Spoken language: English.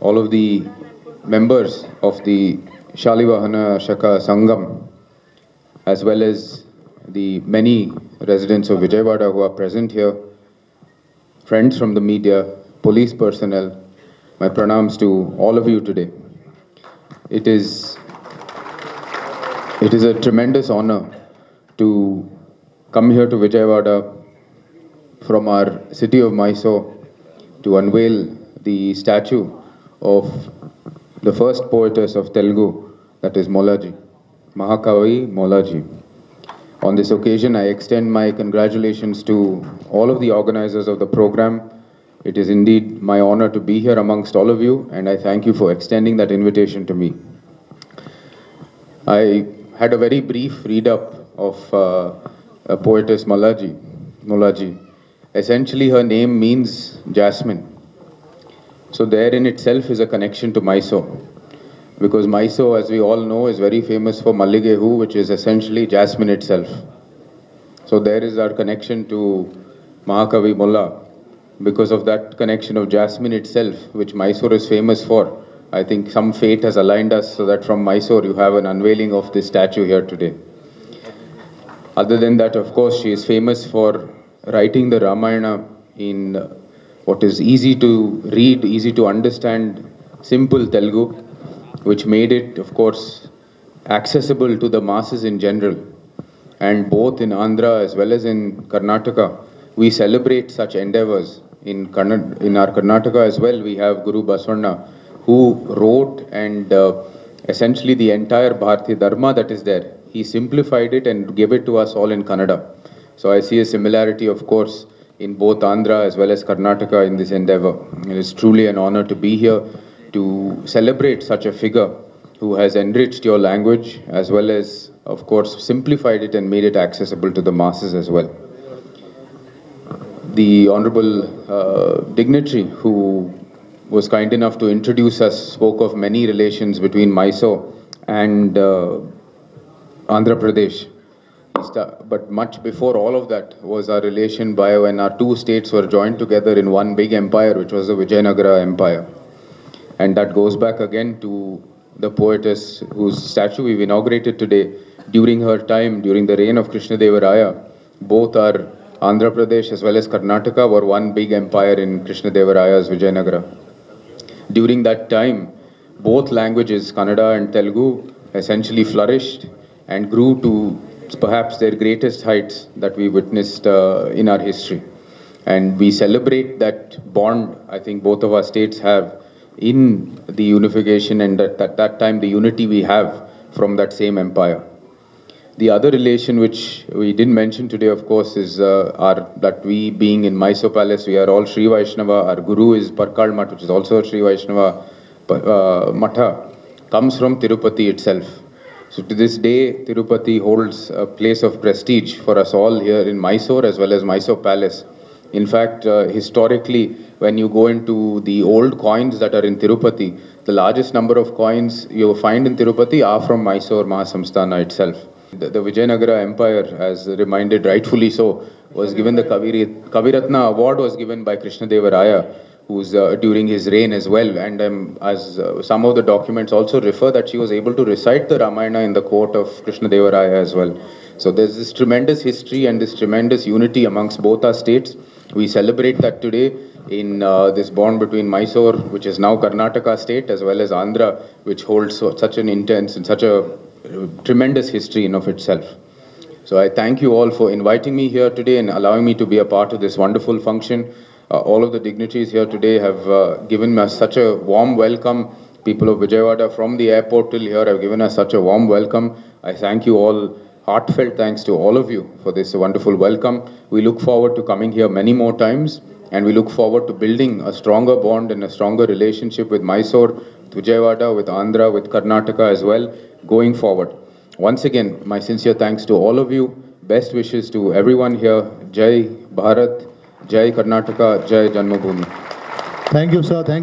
all of the members of the Shalivahana Shaka Sangam, as well as the many residents of Vijayawada who are present here, friends from the media, police personnel, my pranams to all of you today. It is a tremendous honor to come here to Vijayawada from our city of Mysore to unveil the statue of the first poetess of Telugu, that is Mollaji, Mahakavi Mollaji. On this occasion, I extend my congratulations to all of the organizers of the program. It is indeed my honor to be here amongst all of you, and I thank you for extending that invitation to me. I had a very brief read-up of a poetess Mollaji. Essentially, her name means jasmine. So there in itself is a connection to Mysore. Because Mysore, as we all know, is very famous for Malligehu, which is essentially jasmine itself. So there is our connection to Mahakavi Molla. Because of that connection of jasmine itself, which Mysore is famous for, I think some fate has aligned us so that from Mysore you have an unveiling of this statue here today. Other than that, of course, she is famous for writing the Ramayana in what is easy to read, easy to understand, simple Telugu, which made it, of course, accessible to the masses in general. And both in Andhra as well as in Karnataka, we celebrate such endeavors. In our Karnataka as well, we have Guru Basavanna, who wrote and essentially the entire Bharati Dharma that is there. He simplified it and gave it to us all in Kannada. So I see a similarity, of course, in both Andhra as well as Karnataka in this endeavor. It is truly an honor to be here to celebrate such a figure who has enriched your language as well as, of course, simplified it and made it accessible to the masses as well. The Honorable Dignitary who was kind enough to introduce us spoke of many relations between Mysore and Andhra Pradesh. But much before all of that was our relation by when our two states were joined together in one big empire, which was the Vijayanagara Empire. And that goes back again to the poetess whose statue we've inaugurated today. During her time, during the reign of Krishnadeva, both our Andhra Pradesh as well as Karnataka were one big empire in Krishnadevaraya's Vijayanagara. During that time, both languages, Kannada and Telugu, essentially flourished and grew to perhaps their greatest heights that we witnessed in our history. And we celebrate that bond, I think both of our states have in the unification and at that time the unity we have from that same empire. The other relation which we didn't mention today, of course, is that we being in Mysore Palace, we are all Sri Vaishnava. Our Guru is Parkal Math, which is also a Sri Vaishnava Matha, comes from Tirupati itself. So to this day, Tirupati holds a place of prestige for us all here in Mysore as well as Mysore Palace. In fact, historically, when you go into the old coins that are in Tirupati, the largest number of coins you find in Tirupati are from Mysore Mahasamsthana itself. The Vijayanagara Empire, as reminded rightfully so, was given the Kaviratna Award was given by Krishnadeva, who's during his reign as well. And as some of the documents also refer that she was able to recite the Ramayana in the court of Krishnadeva as well. So there's this tremendous history and this tremendous unity amongst both our states. We celebrate that today in this bond between Mysore, which is now Karnataka state, as well as Andhra, which holds such an intense and such a tremendous history in of itself. So I thank you all for inviting me here today and allowing me to be a part of this wonderful function. All of the dignitaries here today have given us such a warm welcome. People of Vijayawada from the airport till here have given us such a warm welcome. I thank you all. Heartfelt thanks to all of you for this wonderful welcome. We look forward to coming here many more times, and we look forward to building a stronger bond and a stronger relationship with Mysore, with Vijayawada, with Andhra, with Karnataka as well, going forward. Once again, my sincere thanks to all of you. Best wishes to everyone here. Jai Bharat, Jai Karnataka, Jai Janmabhoomi. Thank you, sir.